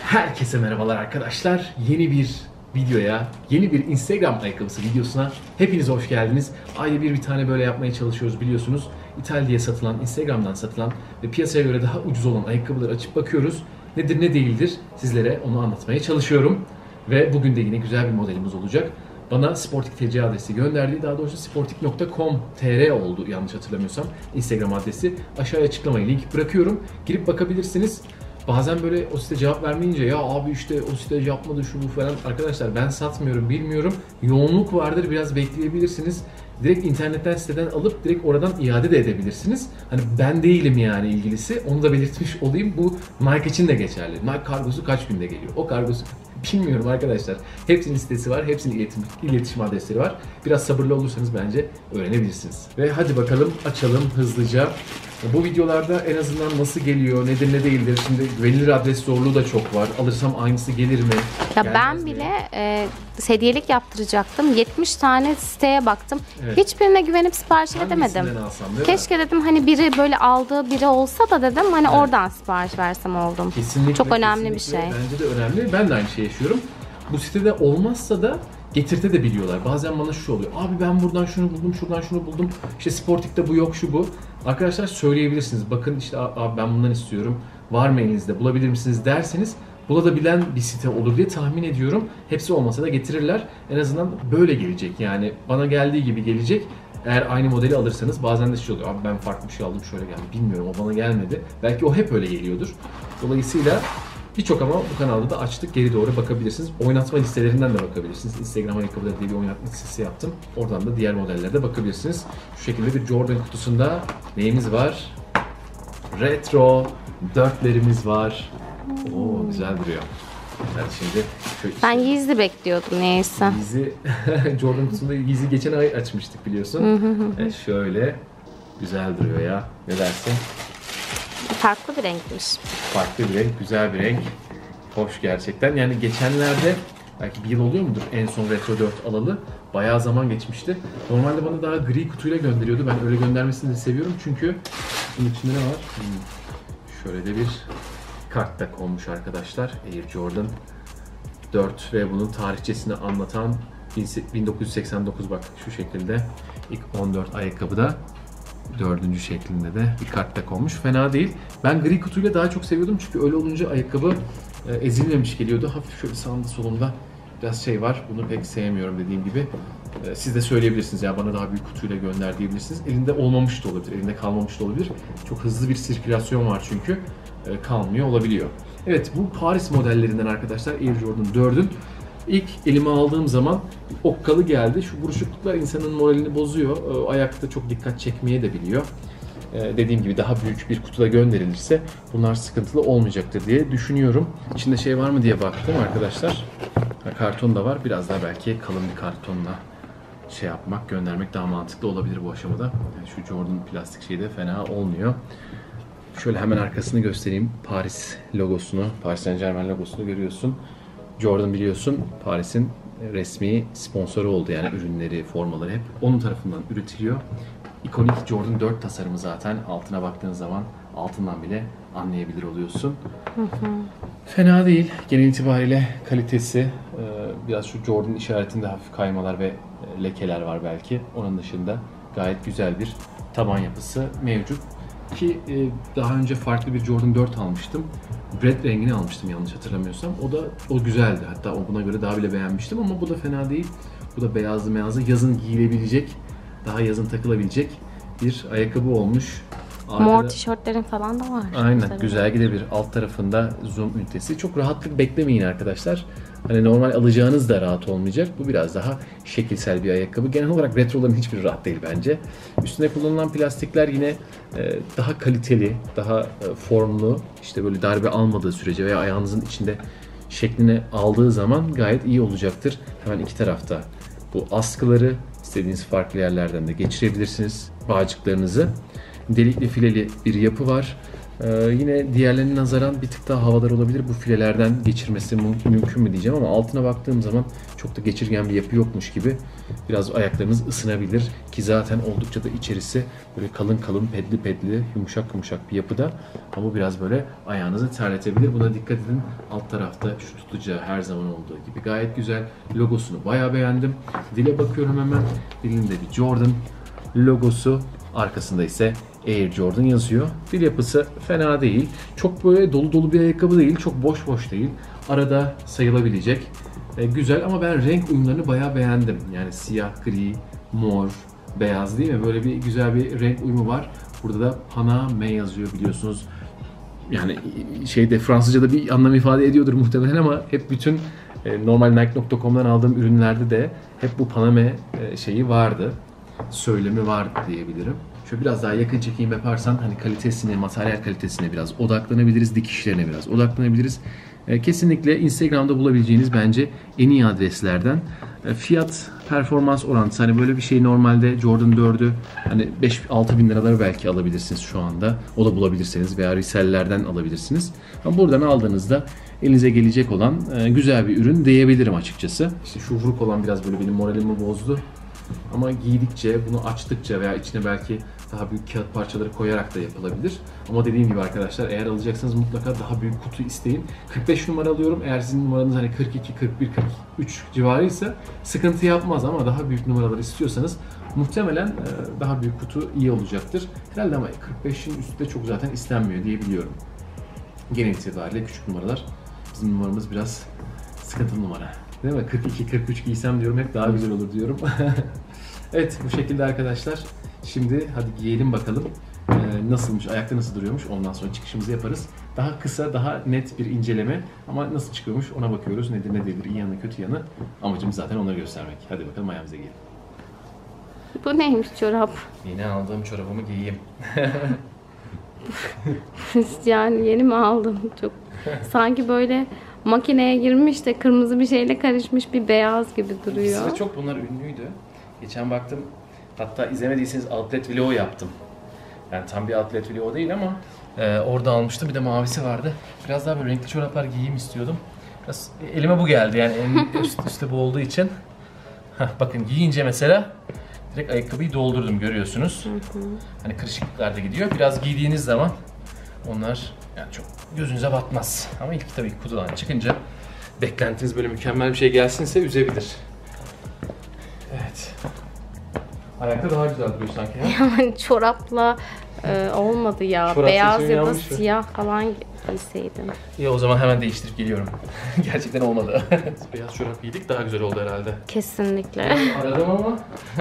Herkese merhabalar arkadaşlar. Yeni bir videoya, yeni bir Instagram ayakkabısı videosuna hepiniz hoş geldiniz. Ayda bir tane böyle yapmaya çalışıyoruz biliyorsunuz. İtalya'ya satılan, Instagram'dan satılan ve piyasaya göre daha ucuz olan ayakkabıları açıp bakıyoruz. Nedir ne değildir sizlere onu anlatmaya çalışıyorum. Ve bugün de yine güzel bir modelimiz olacak. Bana Sportik TC adresi gönderdiği, daha doğrusu sportik.com.tr oldu yanlış hatırlamıyorsam Instagram adresi. Aşağıya açıklamaya link bırakıyorum. Girip bakabilirsiniz. Bazen böyle o site cevap vermeyince ya abi işte o site yapmadı şu bu falan. Arkadaşlar ben satmıyorum, bilmiyorum. Yoğunluk vardır, biraz bekleyebilirsiniz. Direkt internetten siteden alıp direkt oradan iade de edebilirsiniz. Hani ben değilim yani ilgilisi. Onu da belirtmiş olayım. Bu Nike için de geçerli. Nike kargosu kaç günde geliyor? O kargosu bilmiyorum arkadaşlar. Hepsinin sitesi var, hepsinin iletişim adresleri var. Biraz sabırlı olursanız bence öğrenebilirsiniz. Ve hadi bakalım açalım hızlıca. Bu videolarda en azından nasıl geliyor, nedir ne değildir. Şimdi güvenilir adres zorluğu da çok var. Alırsam aynısı gelir mi? Ya Gelmez ben mi? bile hediyelik yaptıracaktım. 70 tane siteye baktım. Evet. Hiçbirine güvenip sipariş edemedim. Hangisinden alsam, değil mi? Keşke dedim hani biri böyle aldığı biri olsa da dedim hani oradan sipariş versem oldum. Kesinlikle, Çok önemli bir kesinlikle. şey. Bence de önemli. Ben de aynı şeyi yaşıyorum. Bu sitede olmazsa da getirte de biliyorlar. Bazen bana şu oluyor. Abi ben buradan şunu buldum, şuradan şunu buldum. İşte Sportik'te bu yok, şu bu. Arkadaşlar söyleyebilirsiniz. Bakın işte abi ben bundan istiyorum. Var mı elinizde? Bulabilir misiniz derseniz bulabilen bir site olur diye tahmin ediyorum. Hepsi olmasa da getirirler. En azından böyle gelecek. Yani bana geldiği gibi gelecek. Eğer aynı modeli alırsanız bazen de şey oluyor. Abi ben farklı bir şey aldım şöyle geldi. Bilmiyorum, o bana gelmedi. Belki o hep öyle geliyordur. Dolayısıyla birçok ama bu kanalda da açtık. Geri doğru bakabilirsiniz. Oynatma listelerinden de bakabilirsiniz. Instagram ayakkabıları diye bir oynatma listesi yaptım. Oradan da diğer modellere de bakabilirsiniz. Şu şekilde bir Jordan kutusunda neyimiz var? Retro 4'lerimiz var. Oo, güzel duruyor. Hadi şimdi şöyle Ben Yeezy bekliyordum neyse. Yeezy Jordan kutusunda Yeezy geçen ay açmıştık biliyorsun. Şöyle güzel duruyor ya. Ne dersin? Farklı bir renkmiş. Farklı bir renk, güzel bir renk. Hoş gerçekten. Yani geçenlerde belki bir yıl oluyor mudur en son Retro 4 alalı. Bayağı zaman geçmişti. Normalde bana daha gri kutuyla gönderiyordu. Ben öyle göndermesini de seviyorum çünkü bunun içinde ne var? Şöyle de bir kart da konmuş arkadaşlar. Air Jordan 4 ve bunun tarihçesini anlatan 1989 bak şu şekilde. İlk 14 ayakkabıda. Dördüncü şeklinde de bir kart da konmuş. Fena değil. Ben gri kutuyla daha çok seviyordum çünkü öyle olunca ayakkabı ezilmemiş geliyordu. Hafif şöyle sağında solunda biraz şey var. Bunu pek sevmiyorum dediğim gibi. Siz de söyleyebilirsiniz ya bana daha büyük kutuyla gönder diyebilirsiniz. Elinde olmamış da olabilir, elinde kalmamış da olabilir. Çok hızlı bir sirkülasyon var çünkü. Kalmıyor olabiliyor. Evet, bu Paris modellerinden arkadaşlar Air Jordan 4'ün. İlk elime aldığım zaman okkalı geldi. Şu buruşukluklar insanın moralini bozuyor. Ayakta çok dikkat çekmeye de biliyor. Dediğim gibi daha büyük bir kutuda gönderilirse bunlar sıkıntılı olmayacaktır diye düşünüyorum. İçinde şey var mı diye baktım arkadaşlar. Karton da var. Biraz daha belki kalın bir kartonla şey yapmak, göndermek daha mantıklı olabilir bu aşamada. Yani şu Jordan plastik şeyi de fena olmuyor. Şöyle hemen arkasını göstereyim. Paris logosunu, Paris Saint-Germain logosunu görüyorsun. Jordan biliyorsun Paris'in resmi sponsoru oldu, yani ürünleri, formaları hep onun tarafından üretiliyor. İkonik Jordan 4 tasarımı zaten altına baktığın zaman altından bile anlayabilir oluyorsun. Fena değil. Genel itibariyle kalitesi, biraz şu Jordan işaretinde hafif kaymalar ve lekeler var belki. Onun dışında gayet güzel bir taban yapısı mevcut. Ki daha önce farklı bir Jordan 4 almıştım. Red rengini almıştım yanlış hatırlamıyorsam. O güzeldi. Hatta o buna göre daha bile beğenmiştim ama bu da fena değil. Bu da beyazlı yazın giyilebilecek, daha yazın takılabilecek bir ayakkabı olmuş. Mor tişörtlerin falan da var. Aynen, tabii. güzel gidebilir. Alt tarafında zoom ünitesi. Çok rahatlık beklemeyin arkadaşlar. Hani normal alacağınız da rahat olmayacak. Bu biraz daha şekilsel bir ayakkabı. Genel olarak retroların hiçbiri rahat değil bence. Üstüne kullanılan plastikler yine daha kaliteli, daha formlu. İşte böyle darbe almadığı sürece veya ayağınızın içinde şeklini aldığı zaman gayet iyi olacaktır. Hemen iki tarafta bu askıları istediğiniz farklı yerlerden de geçirebilirsiniz bağcıklarınızı. Delikli fileli bir yapı var. Yine diğerlerine nazaran bir tık daha havadar olabilir. Bu filelerden geçirmesi mümkün mü diyeceğim ama altına baktığım zaman çok da geçirgen bir yapı yokmuş gibi. Biraz ayaklarınız ısınabilir ki zaten oldukça da içerisi böyle kalın kalın, pedli yumuşak bir yapıda. Ama bu biraz böyle ayağınızı terletebilir. Buna dikkat edin. Alt tarafta şu tutacağı her zaman olduğu gibi gayet güzel. Logosunu bayağı beğendim. Dile bakıyorum hemen. Dilinde bir Jordan logosu. Arkasında ise Air Jordan yazıyor. Dil yapısı fena değil. Çok böyle dolu dolu bir ayakkabı değil. Çok boş değil. Arada sayılabilecek. Güzel ama ben renk uyumlarını bayağı beğendim. Yani siyah, gri, mor, beyaz değil mi? Böyle bir güzel bir renk uyumu var. Burada da Paname yazıyor biliyorsunuz. Yani Fransızca'da bir anlam ifade ediyordur muhtemelen ama hep bütün normal Nike.com'dan aldığım ürünlerde de hep bu Paname şeyi vardı. Söylemi vardı diyebilirim. Şöyle biraz daha yakın çekim yaparsan hani kalitesine, materyal kalitesine biraz odaklanabiliriz, dikişlerine biraz odaklanabiliriz. Kesinlikle Instagram'da bulabileceğiniz bence en iyi adreslerden. Fiyat performans orantısı hani böyle bir şey normalde Jordan 4'ü hani 5-6 bin liralara belki alabilirsiniz şu anda. O da bulabilirseniz veya resellerden alabilirsiniz. Ama buradan aldığınızda elinize gelecek olan güzel bir ürün diyebilirim açıkçası. İşte şu vuruk olan biraz böyle benim moralimi bozdu. Ama giydikçe, bunu açtıkça veya içine belki daha büyük kağıt parçaları koyarak da yapılabilir. Ama dediğim gibi arkadaşlar eğer alacaksanız mutlaka daha büyük kutu isteyin. 45 numara alıyorum. Eğer sizin numaranız hani 42, 41, 43 civarıysa sıkıntı yapmaz ama daha büyük numaralar istiyorsanız muhtemelen daha büyük kutu iyi olacaktır. Herhalde ama 45'in üstü de çok zaten istenmiyor diye biliyorum. Genel itibariyle küçük numaralar. Bizim numaramız biraz sıkıntılı numara. Değil mi? 42-43 giysem diyorum hep daha güzel olur diyorum. Evet bu şekilde arkadaşlar. Şimdi hadi giyelim bakalım. Nasılmış, ayakta nasıl duruyormuş ondan sonra çıkışımızı yaparız. Daha kısa, daha net bir inceleme ama nasıl çıkıyormuş ona bakıyoruz. Nedir ne değildir, iyi yanı kötü yanı. Amacımız zaten onları göstermek. Hadi bakalım ayağımıza giyelim. Bu neymiş çorap? Yine aldığım çorabımı giyeyim. Yani yeni mi aldım? Çok sanki böyle makineye girmiş de kırmızı bir şeyle karışmış bir beyaz gibi duruyor. Sıra çok bunlar ünlüydü. Geçen baktım, hatta izlemediyseniz outlet vlogu yaptım. Yani tam bir outlet vlogu değil ama orada almıştım. Bir de mavisi vardı. Biraz daha böyle renkli çoraplar giyeyim istiyordum. Biraz elime bu geldi yani en üstte bu olduğu için. Bakın giyince mesela direkt ayakkabıyı doldurdum görüyorsunuz. Hani kırışıklıklar da gidiyor. Biraz giydiğiniz zaman onlar yani çok gözünüze batmaz. Ama ilk tabii kutudan çıkınca beklentiniz böyle mükemmel bir şey gelsinse üzebilir. Evet. Ayakta daha güzel duruyor sanki ya. Yani çorapla olmadı ya. Çorap Beyaz seçimi ya da yanlış mı? siyah falan giyseydin. İyi o zaman hemen değiştirip geliyorum. Gerçekten olmadı. Beyaz çorap giydik daha güzel oldu herhalde. Kesinlikle. Aradım ama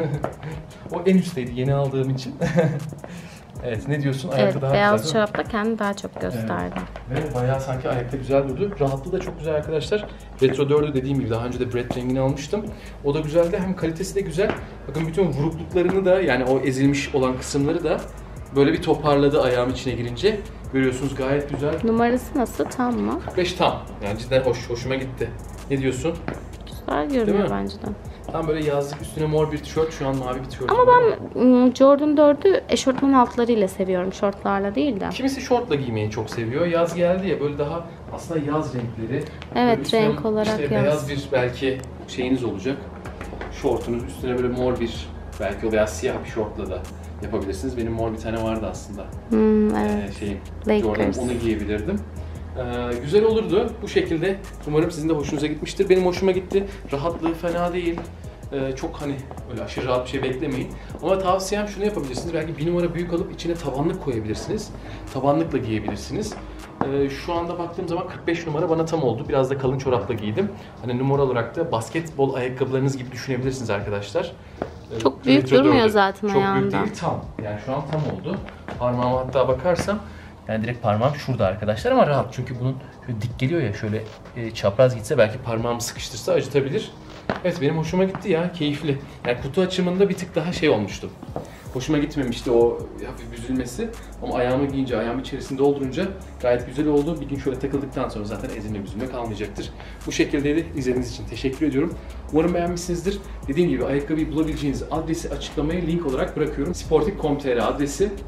o en üstteydi yeni aldığım için. Evet ne diyorsun? Ayakta Evet, daha beyaz güzel. çorapla kendini daha çok gösterdi. Ve bayağı sanki ayakta güzel durdu. Rahatlığı da çok güzel arkadaşlar. Retro 4'ü dediğim gibi daha önce de Bread rengini almıştım. O da güzeldi. Hem kalitesi de güzel. Bakın bütün vurukluklarını da yani o ezilmiş olan kısımları da böyle bir toparladı ayağım içine girince. Görüyorsunuz gayet güzel. Numarası nasıl? Tam mı? 45 tam. Yani cidden hoşuma gitti. Ne diyorsun? Güzel görünüyor bence de. Tam böyle yazlık üstüne mor bir tişört. Şu an mavi bir tişört. Ama ben Jordan 4'ü eşortman altlarıyla seviyorum. Şortlarla değil de. Kimisi şortla giymeyi çok seviyor. Yaz geldi ya böyle daha aslında yaz renkleri. Evet, Böyle üstüne renk olarak işte yaz. beyaz bir belki şeyiniz olacak. Şortunuz üstüne böyle mor bir belki o veya siyah bir şortla da yapabilirsiniz. Benim mor bir tane vardı aslında. Evet. Jordan Lakers. onu giyebilirdim. Güzel olurdu bu şekilde. Umarım sizin de hoşunuza gitmiştir. Benim hoşuma gitti. Rahatlığı fena değil. Çok hani öyle aşırı rahat bir şey beklemeyin. Ama tavsiyem şunu yapabilirsiniz. Belki bir numara büyük alıp içine tabanlık koyabilirsiniz. Tabanlıkla giyebilirsiniz. Şu anda baktığım zaman 45 numara bana tam oldu. Biraz da kalın çorapla giydim. Hani numara olarak da basketbol ayakkabılarınız gibi düşünebilirsiniz arkadaşlar. Çok büyük Retro durmuyor 4'ü. zaten Çok ayağında. büyük değil tam. Yani şu an tam oldu. Parmağıma hatta bakarsam yani direkt parmağım şurada arkadaşlar ama rahat. Çünkü bunun şöyle dik geliyor ya şöyle çapraz gitse belki parmağımı sıkıştırsa acıtabilir. Evet benim hoşuma gitti ya keyifli. Yani kutu açımında bir tık daha şey olmuştu. Hoşuma gitmemişti o hafif büzülmesi. Ama ayağımı giyince, ayağımı içerisinde doldurunca gayet güzel oldu. Bir gün şöyle takıldıktan sonra zaten ezilme büzülme kalmayacaktır. Bu şekildeydi. İzlediğiniz için teşekkür ediyorum. Umarım beğenmişsinizdir. Dediğim gibi ayakkabıyı bulabileceğiniz adresi açıklamaya link olarak bırakıyorum. Sportik.com.tr adresi.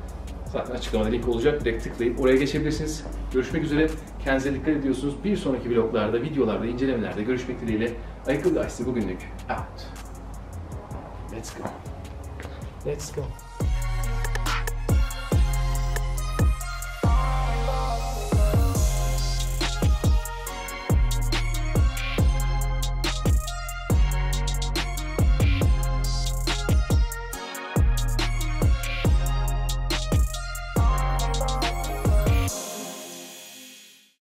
Zaten açıklamada link olacak. Direkt tıklayıp oraya geçebilirsiniz. Görüşmek üzere. Kendinize dikkat ediyorsunuz. Bir sonraki vloglarda, videolarda, incelemelerde görüşmek dileğiyle. Ayakkabı Guys'ı bugünlük out. Let's go. Let's go.